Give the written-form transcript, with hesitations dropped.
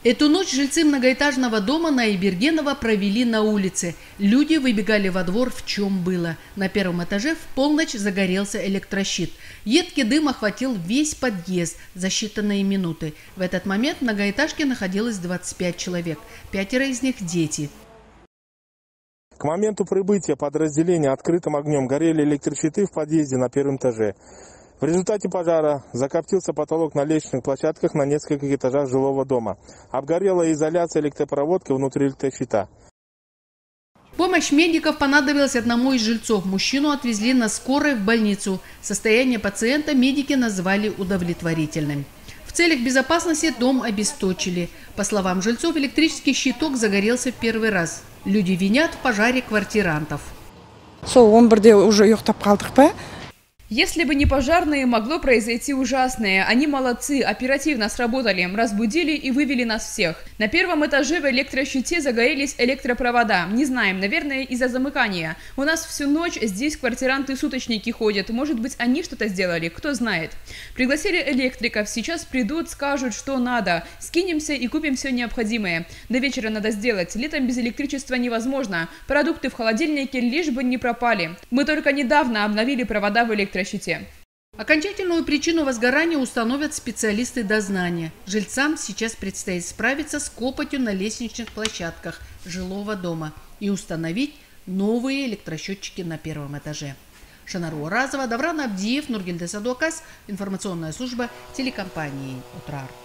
Эту ночь жильцы многоэтажного дома на Айбергенова провели на улице. Люди выбегали во двор в чем было. На первом этаже в полночь загорелся электрощит. Едкий дым охватил весь подъезд за считанные минуты. В этот момент в многоэтажке находилось 25 человек. 5 из них – дети. К моменту прибытия подразделения открытым огнем горели электрощиты в подъезде на первом этаже. В результате пожара закоптился потолок на лестничных площадках на нескольких этажах жилого дома. Обгорела изоляция электропроводки внутри электрощита. Помощь медиков понадобилась одному из жильцов. Мужчину отвезли на скорой в больницу. Состояние пациента медики назвали удовлетворительным. В целях безопасности дом обесточили. По словам жильцов, электрический щиток загорелся в первый раз. Люди винят в пожаре квартирантов. Если бы не пожарные, могло произойти ужасное. Они молодцы, оперативно сработали, разбудили и вывели нас всех. На первом этаже в электрощите загорелись электропровода. Не знаем, наверное, из-за замыкания. У нас всю ночь здесь квартиранты-суточники ходят. Может быть, они что-то сделали, кто знает. Пригласили электриков, сейчас придут, скажут, что надо. Скинемся и купим все необходимое. До вечера надо сделать. Летом без электричества невозможно. Продукты в холодильнике лишь бы не пропали. Мы только недавно обновили провода в электрощите. Окончательную причину возгорания установят специалисты дознания. Жильцам сейчас предстоит справиться с копотью на лестничных площадках жилого дома и установить новые электросчетчики на первом этаже. Шанар Уразова, Давран Абдиев, Нургельде Садуакас, информационная служба телекомпании «Утрар».